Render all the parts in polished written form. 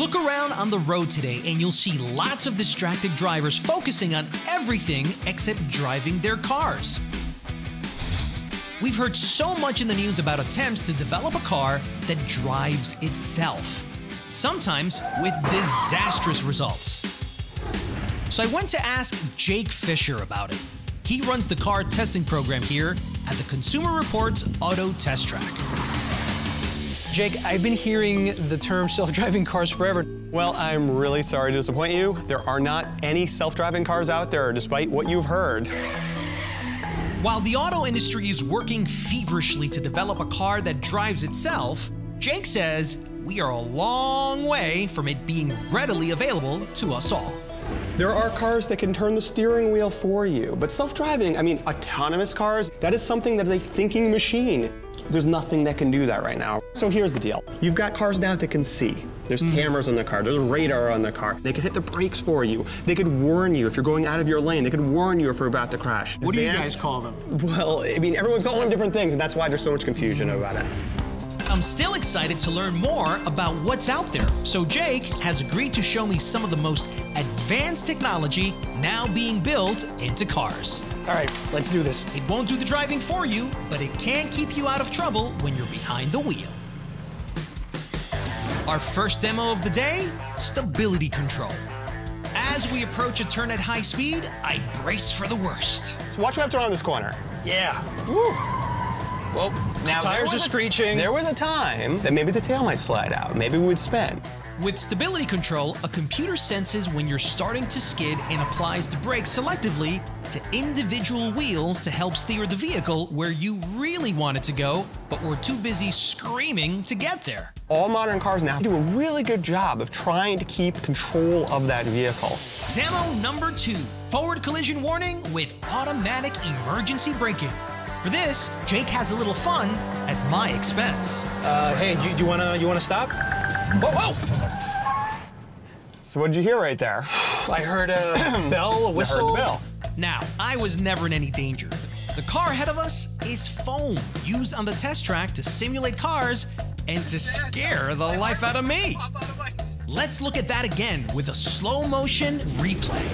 Look around on the road today and you'll see lots of distracted drivers focusing on everything except driving their cars. We've heard so much in the news about attempts to develop a car that drives itself, sometimes with disastrous results. So I went to ask Jake Fisher about it. He runs the car testing program here at the Consumer Reports Auto Test Track. Jake, I've been hearing the term self-driving cars forever. Well, I'm really sorry to disappoint you. There are not any self-driving cars out there, despite what you've heard. While the auto industry is working feverishly to develop a car that drives itself, Jake says we are a long way from it being readily available to us all. There are cars that can turn the steering wheel for you, but self-driving, autonomous cars, that is something that is a thinking machine. There's nothing that can do that right now. So here's the deal. You've got cars now that can see. There's cameras on the car, there's radar on the car. They could hit the brakes for you. They could warn you if you're going out of your lane. They could warn you if you're about to crash. What do you guys call them? Well, everyone's calling them different things, and that's why there's so much confusion about it. I'm still excited to learn more about what's out there, so Jake has agreed to show me some of the most advanced technology now being built into cars. All right, let's do this. It won't do the driving for you, but it can keep you out of trouble when you're behind the wheel. Our first demo of the day, stability control. As we approach a turn at high speed, I brace for the worst. So watch me up around this corner. Yeah. Woo. Well, now tires are screeching. There was a time that maybe the tail might slide out. Maybe we would spin. With stability control, a computer senses when you're starting to skid and applies the brakes selectively to individual wheels to help steer the vehicle where you really want it to go, but were too busy screaming to get there. All modern cars now do a really good job of trying to keep control of that vehicle. Demo number 2, forward collision warning with automatic emergency braking. For this, Jake has a little fun at my expense. Hey, do you wanna stop? Whoa, whoa! So what did you hear right there? I heard a bell, a whistle. I heard the bell. Now, I was never in any danger. The car ahead of us is foam, used on the test track to simulate cars and to scare the life out of me. Let's look at that again with a slow motion replay.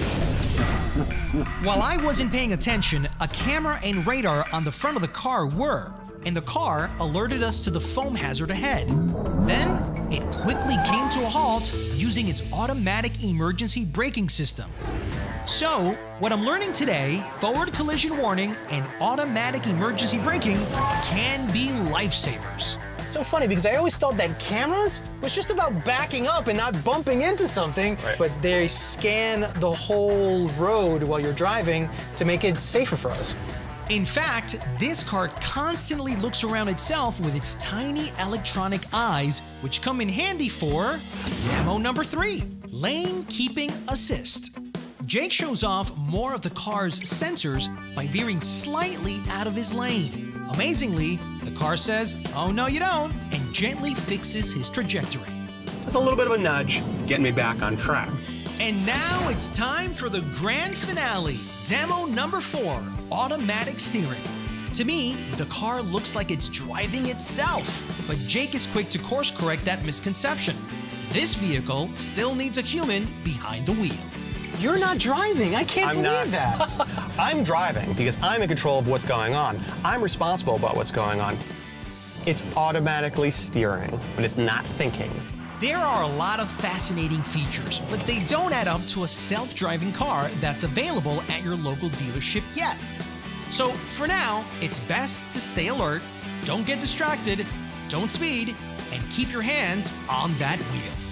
While I wasn't paying attention, a camera and radar on the front of the car were, and the car alerted us to the foam hazard ahead. Then, it quickly came to a halt using its automatic emergency braking system. So, what I'm learning today, forward collision warning and automatic emergency braking can be lifesavers. It's so funny because I always thought that cameras was just about backing up and not bumping into something, right. But they scan the whole road while you're driving to make it safer for us. In fact, this car constantly looks around itself with its tiny electronic eyes, which come in handy for demo number 3, lane keeping assist. Jake shows off more of the car's sensors by veering slightly out of his lane. Amazingly, the car says, "Oh no you don't," and gently fixes his trajectory. Just a little bit of a nudge, getting me back on track. And now it's time for the grand finale, demo number 4, automatic steering. To me, the car looks like it's driving itself, but Jake is quick to course correct that misconception. This vehicle still needs a human behind the wheel. You're not driving. I can't believe that. I'm driving because I'm in control of what's going on. I'm responsible about what's going on. It's automatically steering, but it's not thinking. There are a lot of fascinating features, but they don't add up to a self-driving car that's available at your local dealership yet. So for now, it's best to stay alert, don't get distracted, don't speed, and keep your hands on that wheel.